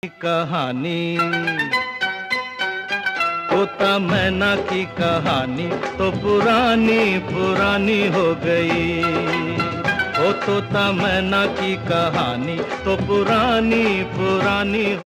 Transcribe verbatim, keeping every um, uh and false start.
कहानी तोता मैना की कहानी तो पुरानी पुरानी हो गई। ओ तोता मैना की कहानी तो पुरानी पुरानी